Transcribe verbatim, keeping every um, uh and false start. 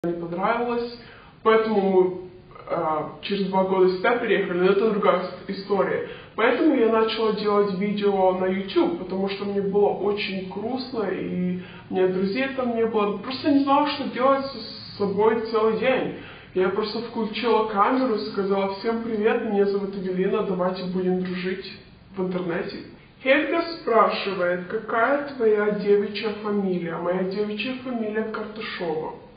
не понравилось, поэтому мы э, через два года сюда переехали, но это другая история. Поэтому я начала делать видео на YouTube, потому что мне было очень грустно, и у меня друзей там не было. Просто не знала, что делать с собой целый день. Я просто включила камеру и сказала: всем привет, меня зовут Эвелина, давайте будем дружить в интернете. Хельга спрашивает, какая твоя девичья фамилия? Моя девичья фамилия Карташова.